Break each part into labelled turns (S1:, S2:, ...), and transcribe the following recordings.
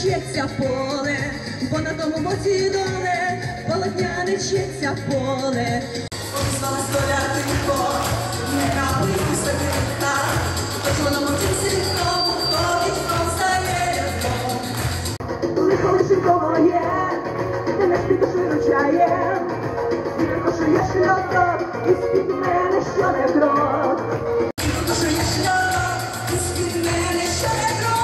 S1: четься поле, бо на тому боці доле, полотняне четься поле. Обізвала столятинко, не капли у садинка, хоч воно мовчиться знову, ходить повстає любов. Лихо лишенько моє, ти не спітиш виручає, вітер кошує шльоток, і з-під мене що не крок. Вітер кошує шльоток, і з-під мене що не крок.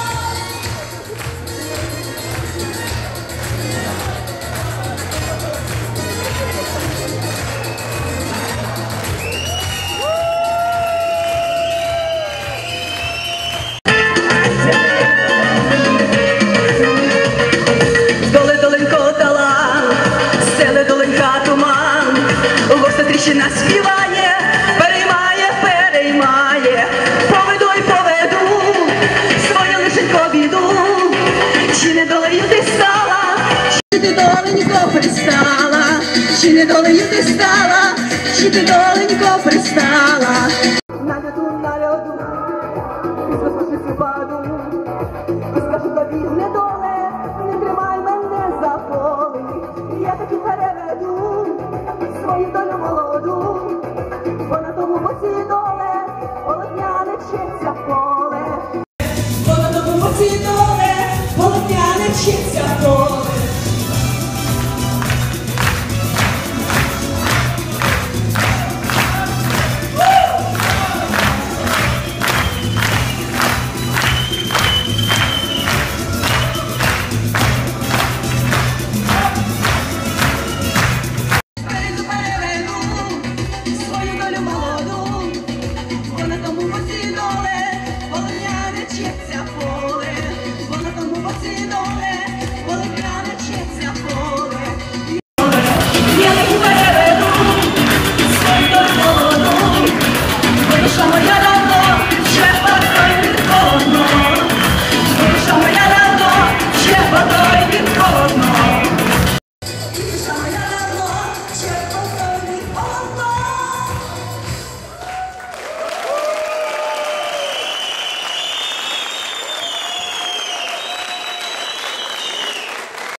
S1: Тріщина співає, переймає, поведу й поведу свою лишенько біду. Чи не долею ти стала, чи ти доленько пристала, чи не долею ти стала, чи ти доленько пристала.